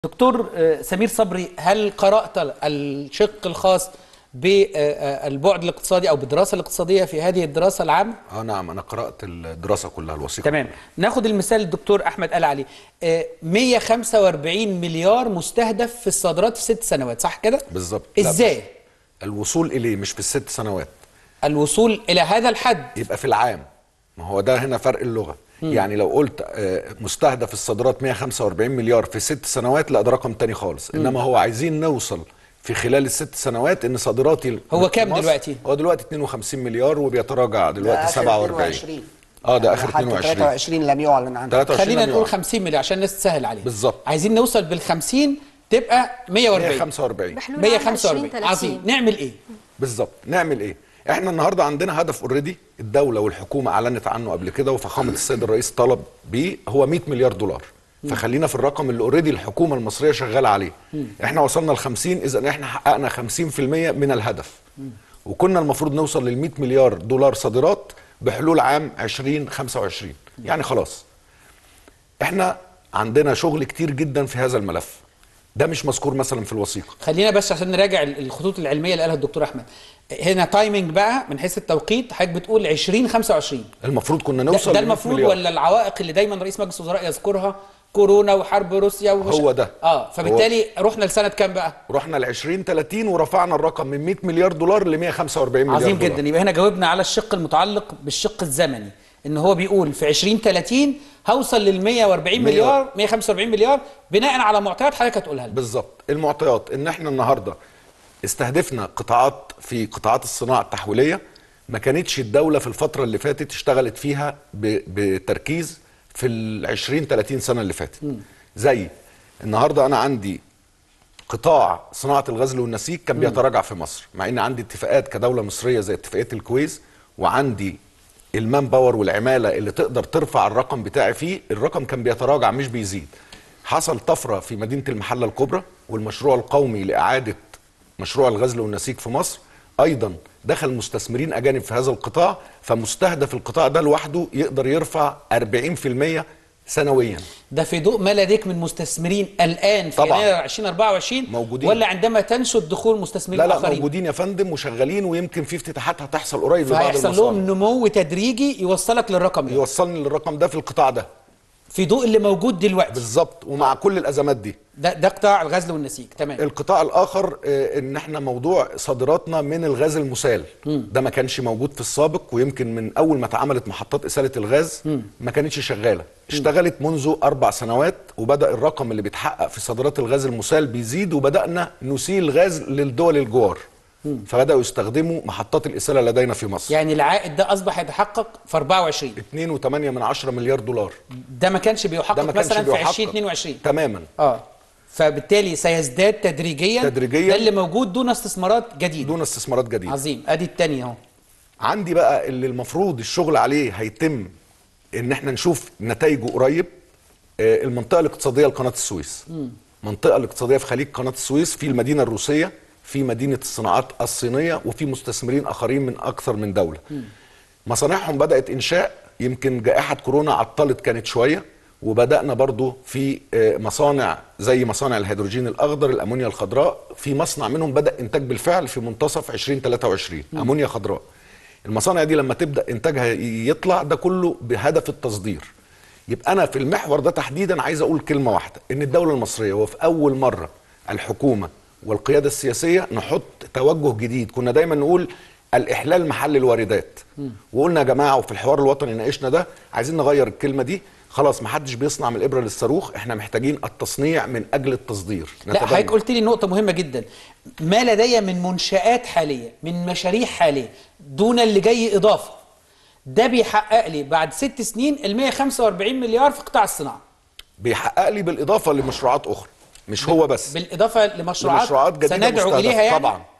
دكتور سمير صبري، هل قرأت الشق الخاص بالبعد الاقتصادي أو بالدراسة الاقتصادية في هذه الدراسة العامة؟ نعم، أنا قرأت الدراسة كلها الوثيقة. تمام. ناخد المثال الدكتور أحمد قال عليه 145 مليار مستهدف في الصادرات في 6 سنوات، صح كده؟ بالظبط. إزاي؟ الوصول إليه مش في ال6 سنوات. الوصول إلى هذا الحد يبقى في العام. ما هو ده هنا فرق اللغة. يعني لو قلت مستهدف الصادرات 145 مليار في 6 سنوات، لا ده رقم تاني خالص. إنما هو عايزين نوصل في خلال ال6 سنوات ان صادراتي هو كام دلوقتي؟ هو دلوقتي 52 مليار وبيتراجع دلوقتي 47. ده اخر 22. 23 لم يعلن عنه. خلينا نقول 50 مليار عشان الناس تسهل عليها. بالظبط. عايزين نوصل بال50 تبقى 145. 145. عظيم. نعمل ايه؟ بالظبط. نعمل ايه؟ احنا النهارده عندنا هدف اوريدي الدوله والحكومه اعلنت عنه قبل كده، وفخامه السيد الرئيس طلب بيه، هو 100 مليار دولار. فخلينا في الرقم اللي اوريدي الحكومه المصريه شغاله عليه. احنا وصلنا ل50، اذا احنا حققنا 50% من الهدف. وكنا المفروض نوصل لل100 مليار دولار صادرات بحلول عام 2025. يعني خلاص احنا عندنا شغل كتير جدا في هذا الملف. ده مش مذكور مثلا في الوثيقه. خلينا بس عشان نراجع الخطوط العلميه اللي قالها الدكتور احمد. هنا تايمنج بقى من حيث التوقيت، حضرتك بتقول 2025 المفروض كنا نوصل. ده المفروض ولا العوائق اللي دايما رئيس مجلس الوزراء يذكرها، كورونا وحرب روسيا هو ده. فبالتالي رحنا لسنه كام بقى؟ رحنا ل 2030 ورفعنا الرقم من 100 مليار دولار ل 145 مليار عظيم دولار. جدا. يبقى هنا جاوبنا على الشق المتعلق بالشق الزمني، ان هو بيقول في 2030 هوصل لل 140 مليار 145 مليار بناء على معطيات حضرتك هتقولها لنا. بالظبط. المعطيات ان احنا النهارده استهدفنا قطاعات في قطاعات الصناعه التحويليه ما كانتش الدوله في الفتره اللي فاتت اشتغلت فيها بتركيز في ال 20 30 سنه اللي فاتت. زي النهارده انا عندي قطاع صناعه الغزل والنسيج كان بيتراجع في مصر، مع ان عندي اتفاقات كدوله مصريه زي اتفاقيه الكويز، وعندي المان باور والعماله اللي تقدر ترفع الرقم بتاعي فيه. الرقم كان بيتراجع مش بيزيد. حصل طفره في مدينه المحله الكبرى، والمشروع القومي لاعاده مشروع الغزل والنسيج في مصر ايضا دخل مستثمرين اجانب في هذا القطاع، فمستهدف القطاع ده لوحده يقدر يرفع 40% سنويا. ده في ضوء ما لديك من مستثمرين الان في يناير 2024 موجودين، ولا عندما تنشد دخول مستثمرين لا اخرين؟ موجودين يا فندم وشغالين، ويمكن في افتتاحات هتحصل قريب لبعض المصانع. فهيحصل لهم نمو تدريجي يوصلك للرقم ده. يوصلني للرقم ده في القطاع ده في ضوء اللي موجود دلوقتي. بالظبط. ومع كل الازمات دي. ده قطاع الغزل والنسيج. تمام. القطاع الاخر ان احنا موضوع صادراتنا من الغاز المسال ده ما كانش موجود في السابق، ويمكن من اول ما اتعملت محطات اساله الغاز ما كانتش شغاله. اشتغلت منذ 4 سنوات، وبدا الرقم اللي بيتحقق في صادرات الغاز المسال بيزيد، وبدانا نسيل غاز للدول الجوار. فبداوا يستخدموا محطات الاساله لدينا في مصر. يعني العائد ده اصبح يتحقق في 24 2.8 مليار دولار. ده ما كانش بيحقق مثلا في 2022 تماما. فبالتالي سيزداد تدريجيا ده اللي موجود دون استثمارات جديده. عظيم. ادي الثانيه اهو. عندي بقى اللي المفروض الشغل عليه هيتم ان احنا نشوف نتائجه قريب. المنطقه الاقتصاديه لقناه السويس. المنطقه الاقتصاديه في خليج قناه السويس، في المدينه الروسيه، في مدينه الصناعات الصينيه، وفي مستثمرين اخرين من اكثر من دوله. مصانعهم بدات انشاء، يمكن جائحه كورونا عطلت كانت شويه، وبدأنا برضو في مصانع زي مصانع الهيدروجين الأخضر، الأمونيا الخضراء. في مصنع منهم بدأ إنتاج بالفعل في منتصف 2023 أمونيا خضراء. المصانع دي لما تبدأ إنتاجها يطلع ده كله بهدف التصدير. يبقى أنا في المحور ده تحديدا عايز أقول كلمة واحدة، إن الدولة المصرية وفي أول مرة الحكومة والقيادة السياسية نحط توجه جديد. كنا دايما نقول الإحلال محل الواردات، وقلنا يا جماعة وفي الحوار الوطني ناقشنا ده، عايزين نغير الكلمة دي. خلاص ما حدش بيصنع من الابره للصاروخ، احنا محتاجين التصنيع من اجل التصدير. لا حضرتك قلت لي نقطه مهمه جدا، ما لدي من منشآت حاليه، من مشاريع حاليه، دون اللي جاي اضافه. ده بيحقق لي بعد 6 سنين ال 145 مليار في قطاع الصناعه. بيحقق لي بالاضافه لمشروعات اخرى، مش هو بس، بالاضافه لمشروعات جديده سندعو اليها يعني. طبعا